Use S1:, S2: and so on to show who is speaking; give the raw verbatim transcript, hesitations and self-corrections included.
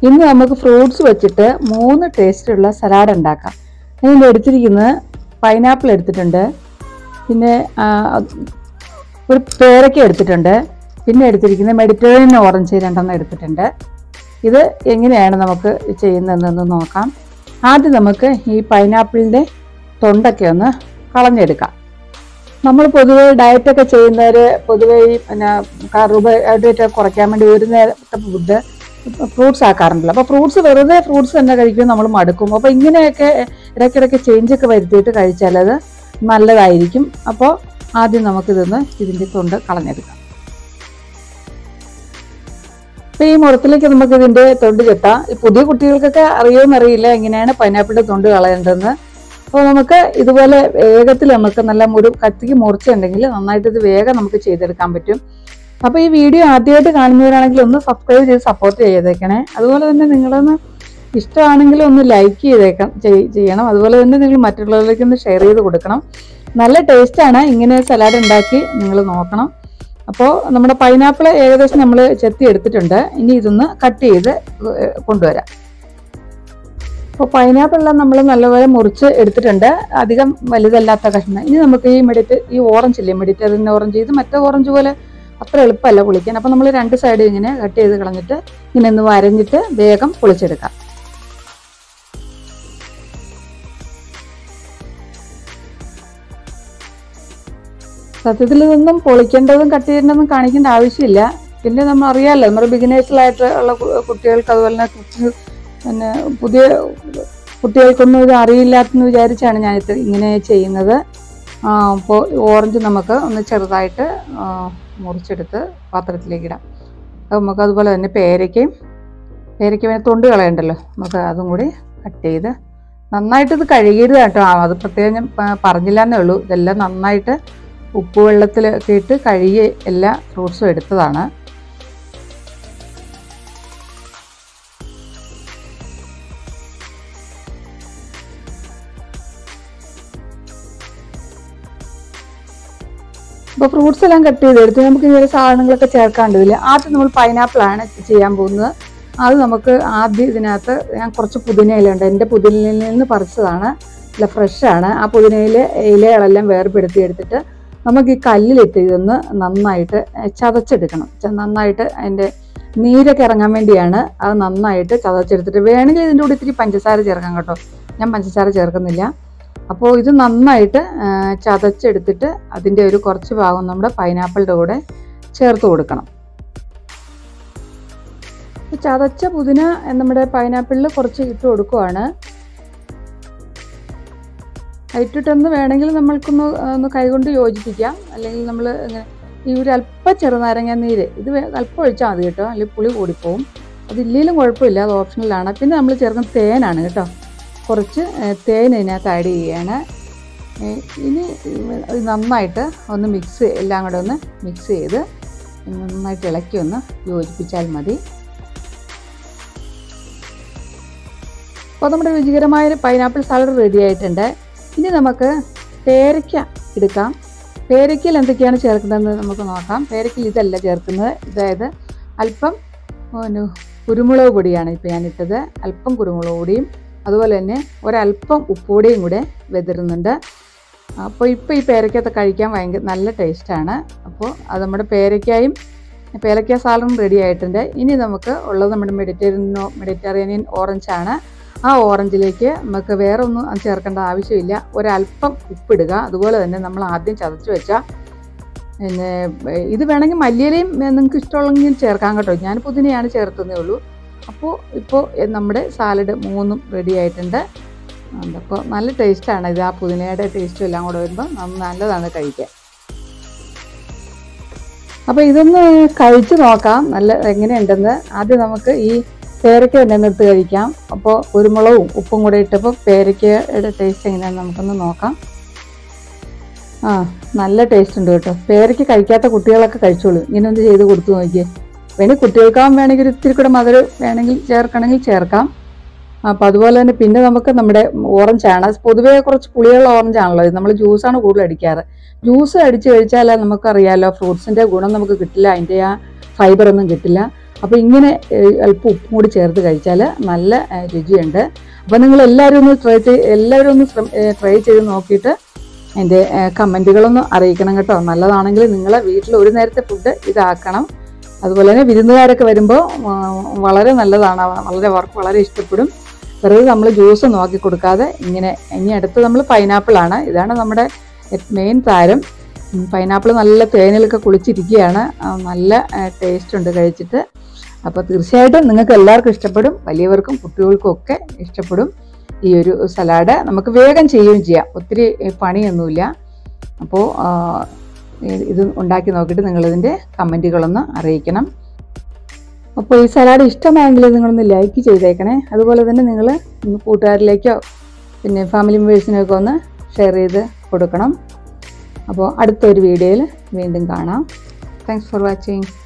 S1: ഇന്ന് നമുക്ക് ഫ്രൂട്ട്സ് വെച്ചിട്ട് മൂന്ന് ടേസ്റ്റുള്ള സലാഡ് ഉണ്ടാക്കാം. ഞാൻ എടുത്തിരിക്കുന്നത് പൈനാപ്പിൾ എടുത്തിട്ടുണ്ട്, പിന്നെ ഒരു പേരയ്ക്ക എടുത്തിട്ടുണ്ട്, പിന്നെ എടുത്തിരിക്കുന്നത് മെഡിറ്ററേനിയൻ ഓറഞ്ച് രണ്ടെണ്ണം എടുത്തിട്ടുണ്ട്. ഇത് എങ്ങനെയാണ് നമുക്ക് ചെയ്യുന്നതെന്ന് നോക്കാം. ആദ്യം നമുക്ക് ഈ പൈനാപ്പിളിൻ്റെ തൊണ്ടൊക്കെ ഒന്ന് കളഞ്ഞെടുക്കാം. നമ്മൾ പൊതുവെ ഡയറ്റൊക്കെ ചെയ്യുന്നവർ പൊതുവെ ഈ പിന്നെ കാർബോഹൈഡ്രേറ്റ് കുറയ്ക്കാൻ വേണ്ടി ഒരു നേരത്തെ ഫുഡ് ഫ്രൂട്ട്സ് ആക്കാറുണ്ടല്ലോ. അപ്പോൾ ഫ്രൂട്ട്സ് വെറുതെ ഫ്രൂട്ട്സ് തന്നെ കഴിക്കുമ്പോൾ നമ്മൾ മടുക്കും. അപ്പോൾ ഇങ്ങനെയൊക്കെ ഇടയ്ക്കിടയ്ക്ക് ചേഞ്ചൊക്കെ വരുത്തിയിട്ട് കഴിച്ചാൽ അത് നല്ലതായിരിക്കും. അപ്പോൾ ആദ്യം നമുക്കിതൊന്ന് ഇതിൻ്റെ തൊണ്ട് കളഞ്ഞെടുക്കാം. അപ്പോൾ ഈ മുറത്തിലേക്ക് നമുക്ക് ഇതിൻ്റെ തൊണ്ട് ചെത്താം. ഈ പുതിയ കുട്ടികൾക്കൊക്കെ അറിയുമെന്നറിയില്ല എങ്ങനെയാണ് പൈനാപ്പിളിൻ്റെ തൊണ്ട് കളയേണ്ടതെന്ന്. അപ്പോൾ നമുക്ക് ഇതുപോലെ വേഗത്തിൽ നമുക്ക് നല്ല ഒരു കത്തിക്ക് മുറിച്ചുണ്ടെങ്കിൽ നന്നായിട്ട് ഇത് വേഗം നമുക്ക് ചെയ്തെടുക്കാൻ പറ്റും. അപ്പോൾ ഈ വീഡിയോ ആദ്യമായിട്ട് കാണുന്നവരാണെങ്കിൽ ഒന്ന് സബ്സ്ക്രൈബ് ചെയ്ത് സപ്പോർട്ട് ചെയ്തേക്കണേ. അതുപോലെ തന്നെ നിങ്ങളൊന്ന് ഇഷ്ടമാണെങ്കിൽ ഒന്ന് ലൈക്ക് ചെയ്തേക്കാം ചെയ്യണം. അതുപോലെ തന്നെ നിങ്ങൾ മറ്റുള്ളവരിലേക്ക് ഒന്ന് ഷെയർ ചെയ്ത് കൊടുക്കണം. നല്ല ടേസ്റ്റാണ്. ഇങ്ങനെ സലാഡ് ഉണ്ടാക്കി നിങ്ങൾ നോക്കണം. അപ്പോൾ നമ്മുടെ പൈനാപ്പിൾ ഏകദേശം നമ്മൾ ചെത്തി എടുത്തിട്ടുണ്ട്. ഇനി ഇതൊന്ന് കട്ട് ചെയ്ത് കൊണ്ടുവരാം. അപ്പോൾ പൈനാപ്പിളെല്ലാം നമ്മൾ നല്ലപോലെ മുറിച്ച് എടുത്തിട്ടുണ്ട്, അധികം വലുതല്ലാത്ത കഷ്ണം. ഇനി നമുക്ക് ഈ മെഡിറ്റ് ഈ ഓറഞ്ച് ഇല്ലേ, മെഡിറ്ററേനിയൻ ഓറഞ്ച്, ഇത് മറ്റേ ഓറഞ്ച് പോലെ അത്ര എളുപ്പമല്ല പൊളിക്കാൻ. അപ്പോൾ നമ്മൾ രണ്ട് സൈഡും ഇങ്ങനെ കട്ട് ചെയ്ത് കളഞ്ഞിട്ട് ഇങ്ങനെ ഒന്ന് വരഞ്ഞിട്ട് വേഗം പൊളിച്ചെടുക്കാം. സത്യത്തിൽ ഇതൊന്നും പൊളിക്കേണ്ടതും കട്ട് ചെയ്യേണ്ടതും കാണിക്കേണ്ട ആവശ്യമില്ല. പിന്നെ നമ്മൾ അറിയാമല്ലോ, നമ്മുടെ ബിഗിനേഴ്സിലായിട്ട് ഉള്ള കുട്ടികൾക്ക് അതുപോലെ തന്നെ പിന്നെ പുതിയ കുട്ടികൾക്കൊന്നും ഇത് അറിയില്ലാത്തെന്ന് വിചാരിച്ചാണ് ഞാനിത് ഇങ്ങനെ ചെയ്യുന്നത്. അപ്പോൾ ഓറഞ്ച് നമുക്ക് ഒന്ന് ചെറുതായിട്ട് മുറിച്ചെടുത്ത് പാത്രത്തിലേക്ക് ഇടാം. അപ്പോൾ നമുക്ക് അതുപോലെ തന്നെ പേരയ്ക്കയും പേരയ്ക്ക വേണേൽ തൊണ്ട് കളയണ്ടല്ലോ, നമുക്ക് അതും കൂടി കട്ട് ചെയ്ത് നന്നായിട്ട് ഇത് കഴുകിയത് കേട്ടോ. അത് പ്രത്യേകം ഞാൻ പറഞ്ഞില്ല എന്നേ ഉള്ളൂ. ഇതെല്ലാം നന്നായിട്ട് ഉപ്പ് വെള്ളത്തിലൊക്കെ ഇട്ട് കഴുകി എല്ലാ ഫ്രൂട്ട്സും എടുത്തതാണ്. അപ്പോൾ ഫ്രൂട്ട്സ് എല്ലാം കട്ട് ചെയ്തെടുത്ത് നമുക്ക് ഇങ്ങനെ സാധനങ്ങളൊക്കെ ചേർക്കാണ്ടില്ല. ആദ്യം നമ്മൾ പൈനാപ്പിളാണ് ചെയ്യാൻ പോകുന്നത്. അത് നമുക്ക് ആദ്യം ഇതിനകത്ത് ഞാൻ കുറച്ച് പുതിനയിലുണ്ട്, എൻ്റെ പുതിനയിൽ നിന്ന് പറിച്ചതാണ്, അല്ല ഫ്രഷാണ്. ആ പുതിനയിലെ ഇലകളെല്ലാം വേർപെടുത്തി എടുത്തിട്ട് നമുക്ക് ഈ കല്ലിലിട്ട് ഇതൊന്ന് നന്നായിട്ട് ചതച്ചെടുക്കണം. നന്നായിട്ട് അതിൻ്റെ നീരൊക്കെ ഇറങ്ങാൻ വേണ്ടിയാണ് അത് നന്നായിട്ട് ചതച്ചെടുത്തിട്ട്. വേണമെങ്കിൽ ഇതിൻ്റെ കൂടെ ഇത്തിരി പഞ്ചസാര ചേർക്കാം കേട്ടോ, ഞാൻ പഞ്ചസാര ചേർക്കുന്നില്ല. അപ്പോൾ ഇത് നന്നായിട്ട് ചതച്ചെടുത്തിട്ട് അതിൻ്റെ ഒരു കുറച്ച് ഭാഗം നമ്മുടെ പൈനാപ്പിളിൻ്റെ കൂടെ ചേർത്ത് കൊടുക്കണം. ചതച്ച പുതിന നമ്മുടെ പൈനാപ്പിളിൽ കുറച്ച് ഇട്ട് കൊടുക്കുവാണ്. ഇട്ടിട്ടൊന്ന് വേണമെങ്കിൽ നമ്മൾക്കൊന്ന് ഒന്ന് കൈകൊണ്ട് യോജിപ്പിക്കാം, അല്ലെങ്കിൽ നമ്മൾ ഇങ്ങനെ ഈ ഒരു അല്പം ചെറുനാരങ്ങ നീര് ഇത് അല്പം ഒഴിച്ചാൽ മതി കേട്ടോ, അല്ലെങ്കിൽ പുളി കൂടിപ്പോവും. അതില്ലെങ്കിലും കുഴപ്പമില്ല, അത് ഓപ്ഷണലാണ്. പിന്നെ നമ്മൾ ചേർക്കുന്ന തേനാണ് കേട്ടോ, കുറച്ച് തേൻ ഇതിനകത്ത് ആഡ് ചെയ്യുകയാണ്. ഇനി നന്നായിട്ട് ഒന്ന് മിക്സ് എല്ലാം കൂടെ ഒന്ന് മിക്സ് ചെയ്ത് നന്നായിട്ട് ഇളക്കി ഒന്ന് യോജിപ്പിച്ചാൽ മതി. അപ്പോൾ നമ്മുടെ രുചികരമായൊരു പൈനാപ്പിൾ സാലഡ് റെഡി ആയിട്ടുണ്ട്. ഇനി നമുക്ക് പേരയ്ക്ക എടുക്കാം. പേരയ്ക്കയിൽ എന്തൊക്കെയാണ് ചേർക്കുന്നതെന്ന് നമുക്ക് നോക്കാം. പേരയ്ക്കയിൽ ഇതല്ല ചേർക്കുന്നത്, അതായത് അല്പം കുരുമുളക് പൊടിയാണ് ഇപ്പോൾ ഞാനിട്ടത്. അല്പം കുരുമുളക് പൊടിയും അതുപോലെ തന്നെ ഒരല്പം ഉപ്പുപൊടിയും കൂടെ വെതിരുന്നുണ്ട്. അപ്പോൾ ഇപ്പോൾ ഈ പേരയ്ക്കത്തെ കഴിക്കാൻ ഭയങ്കര നല്ല ടേസ്റ്റാണ്. അപ്പോൾ അത് നമ്മുടെ പേരയ്ക്കായും പേരയ്ക്ക സാലഡും റെഡി ആയിട്ടുണ്ട്. ഇനി നമുക്ക് ഉള്ളത് നമ്മുടെ മെഡിറ്ററേനിയൻ മെഡിറ്ററേനിയൻ ഓറഞ്ചാണ്. ആ ഓറഞ്ചിലേക്ക് നമുക്ക് വേറെ ഒന്നും ചേർക്കേണ്ട ആവശ്യമില്ല. ഒരല്പം ഉപ്പിടുക. അതുപോലെ തന്നെ നമ്മൾ ആദ്യം ചതച്ച് വെച്ച പിന്നെ ഇത് വേണമെങ്കിൽ മല്ലിയിലയും നിങ്ങൾക്ക് ഇഷ്ടമുള്ളെങ്കിൽ ചേർക്കാം കേട്ടോ, ഞാൻ പുതിനയാണ് ചേർത്തതേ ഉള്ളൂ. അപ്പോൾ ഇപ്പോൾ നമ്മുടെ സാലഡ് മൂന്നും റെഡി ആയിട്ടുണ്ട്. അപ്പോൾ നല്ല ടേസ്റ്റാണ് ഇത്, ആ പുതിനയുടെ ടേസ്റ്റും എല്ലാം കൂടെ വരുമ്പോൾ നല്ലതാണ് കഴിക്കാൻ. അപ്പോൾ ഇതൊന്ന് കഴിച്ച് നോക്കാം നല്ല എങ്ങനെയുണ്ടെന്ന്. ആദ്യം നമുക്ക് ഈ പേരയ്ക്ക തന്നെ എടുത്ത് കഴിക്കാം. അപ്പോൾ കുരുമുളകും ഉപ്പും കൂടെ ഇട്ടപ്പോൾ പേരയ്ക്കയുടെ ടേസ്റ്റ് എങ്ങനെയാണെന്ന് നമുക്കൊന്ന് നോക്കാം. ആ നല്ല ടേസ്റ്റ് ഉണ്ട് കേട്ടോ. പേരയ്ക്ക കഴിക്കാത്ത കുട്ടികളൊക്കെ കഴിച്ചോളൂ, ഇങ്ങനെ ഒന്ന് ചെയ്ത് കൊടുത്തു നോക്കിയേ. വേണമെങ്കിൽ കുട്ടികൾക്കാവും വേണമെങ്കിൽ ഒരു ഇത്തിരി കൂടെ മധുരം വേണമെങ്കിൽ ചേർക്കണമെങ്കിൽ ചേർക്കാം. അപ്പോൾ അതുപോലെ തന്നെ പിന്നെ നമുക്ക് നമ്മുടെ ഓറഞ്ചാണ്, പൊതുവേ കുറച്ച് പുളിയുള്ള ഓറഞ്ചാണല്ലോ ഇത്, നമ്മൾ ജ്യൂസാണ് കൂടുതൽ അടിക്കാറ്. ജ്യൂസ് അടിച്ച് കഴിച്ചാൽ നമുക്കറിയാമല്ലോ ഫ്രൂട്ട്സിൻ്റെ ഗുണം നമുക്ക് കിട്ടില്ല, അതിൻ്റെ ആ ഫൈബറൊന്നും കിട്ടില്ല. അപ്പോൾ ഇങ്ങനെ അല്പം ഉപ്പും കൂടി ചേർത്ത് കഴിച്ചാൽ നല്ല രുചിയുണ്ട്. അപ്പോൾ നിങ്ങൾ എല്ലാവരും ഒന്ന് ട്രൈ ചെയ്ത് എല്ലാവരും ഒന്ന് ട്രൈ ചെയ്ത് നോക്കിയിട്ട് എൻ്റെ കമൻറ്റുകളൊന്ന് അറിയിക്കണം കേട്ടോ. നല്ലതാണെങ്കിൽ നിങ്ങളെ വീട്ടിൽ ഒരു നേരത്തെ ഫുഡ് ഇതാക്കണം. അതുപോലെ തന്നെ വിരുന്നുകാരൊക്കെ വരുമ്പോൾ വളരെ നല്ലതാണ്, വളരെ അവർക്ക് വളരെ ഇഷ്ടപ്പെടും. വെറുതെ നമ്മൾ ജ്യൂസ് നോക്കി കൊടുക്കാതെ ഇങ്ങനെ. ഇനി അടുത്ത് നമ്മൾ പൈനാപ്പിളാണ്. ഇതാണ് നമ്മുടെ മെയിൻ താരം. പൈനാപ്പിൾ നല്ല തേനിലൊക്കെ കുളിച്ചിരിക്കുകയാണ്. നല്ല ടേസ്റ്റ് ഉണ്ട് കഴിച്ചിട്ട്. അപ്പോൾ തീർച്ചയായിട്ടും നിങ്ങൾക്ക് എല്ലാവർക്കും ഇഷ്ടപ്പെടും, വലിയവർക്കും കുട്ടികൾക്കും ഒക്കെ ഇഷ്ടപ്പെടും ഈ ഒരു സലാഡ്. നമുക്ക് വേഗം ചെയ്യുകയും ചെയ്യാം, ഒത്തിരി പണിയൊന്നുമില്ല. അപ്പോൾ ഇത് ഉണ്ടാക്കി നോക്കിയിട്ട് നിങ്ങളിതിൻ്റെ കമൻറ്റുകളൊന്ന് അറിയിക്കണം. അപ്പോൾ ഈ സലാഡ് ഇഷ്ടമായെങ്കിൽ നിങ്ങളൊന്ന് ലൈക്ക് ചെയ്തേക്കണേ. അതുപോലെ തന്നെ നിങ്ങൾ കൂട്ടുകാരിലേക്കോ പിന്നെ ഫാമിലി മെമ്പേഴ്സിനൊക്കെ ഒന്ന് ഷെയർ ചെയ്ത് കൊടുക്കണം. അപ്പോൾ അടുത്തൊരു വീഡിയോയിൽ വീണ്ടും കാണാം. Thanks for watching.